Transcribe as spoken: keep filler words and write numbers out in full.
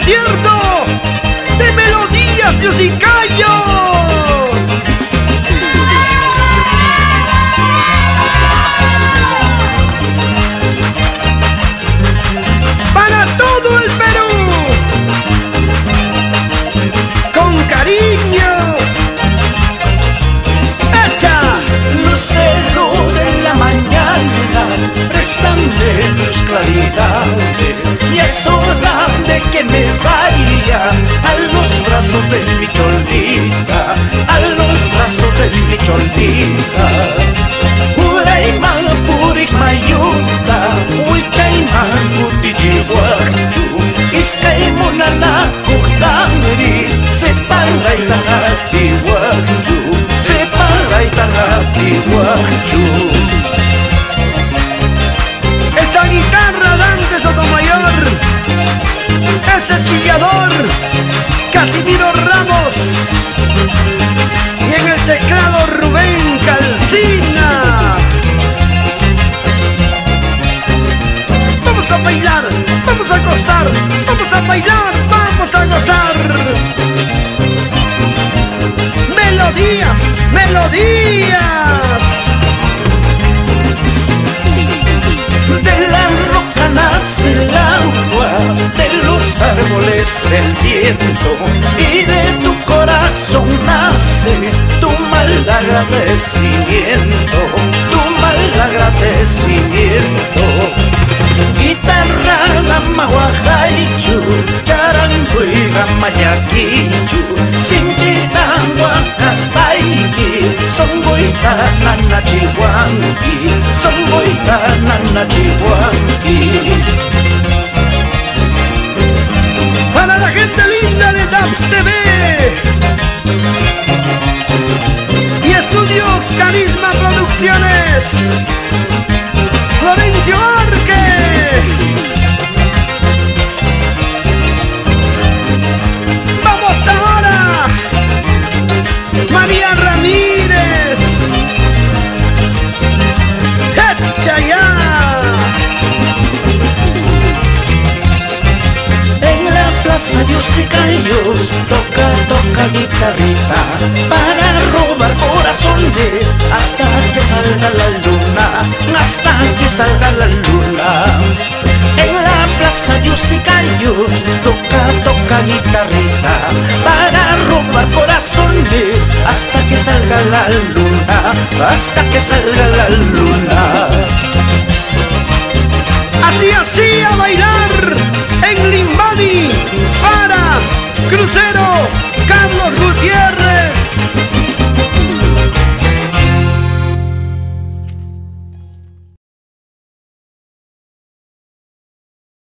concierto de melodías musicallos. Para todo el Perú, con cariño. ¡Echa! Lucero de la mañana, préstame tus claridades. Y es hora de que me vaya a los brazos de mi cholita, a los brazos de mi cholita. Urayman purik mayuta, huichayman putichihuachu. Iskay munana kuhtangri, sepalay tanatihuachu, sepalay tanatihuachu. Esa guitarra Dante Sotomayor, ese chillador Casimiro Ramos, y en el teclado Rubén Calcina. Vamos a bailar, vamos a gozar, vamos a bailar, vamos a gozar. Melodías, melodías. De la roca nace el agua, de los árboles el viento, y de tu corazón nace tu mal agradecimiento, tu mal agradecimiento. Guitarra la mahuajaichu, charango y gamayaquichu, sinchitangua aspaiki, son boita nana chihuanqui, son boita nana chihuanqui. Para la gente linda de Daps T V y Estudios Carisma Producciones, Florencio Arque. Vamos ahora, María Ramírez. ¡Echa ya! En la plaza Dios y Cayos toca, toca guitarrita para robar corazones hasta que salga la luna, hasta que salga la luna. En la plaza Dios y Cayos toca, toca guitarrita para robar corazones hasta que salga la luna, hasta que salga la luna. Así, así a bailar en Limbani para Crucero.